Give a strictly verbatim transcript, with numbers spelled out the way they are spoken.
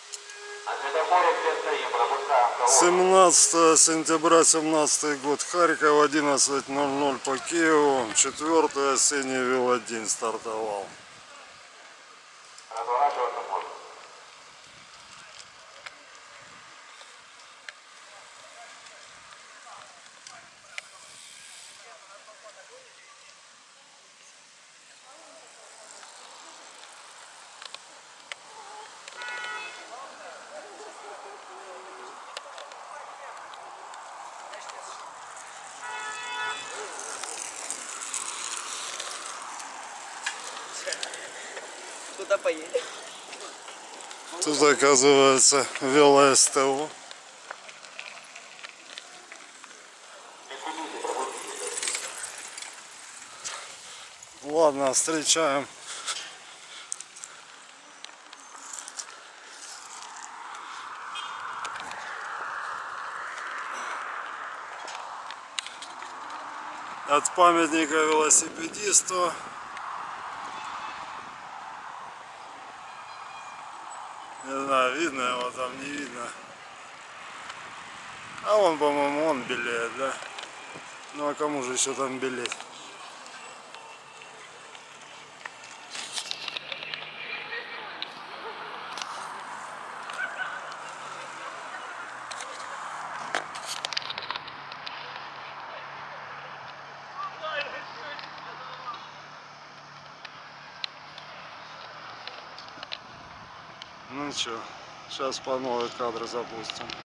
семнадцатое сентября семнадцатый год, Харьков, одиннадцать ноль ноль по Киеву, четвертый осенний велодень стартовал. Куда поедем? Тут, оказывается, вело-СТО. Ладно, встречаем. От памятника велосипедисту. Не знаю, видно его там, не видно. А он, по-моему, он белеет, да? Ну а кому же еще там белеть? Ну что, сейчас по новые кадры запустим.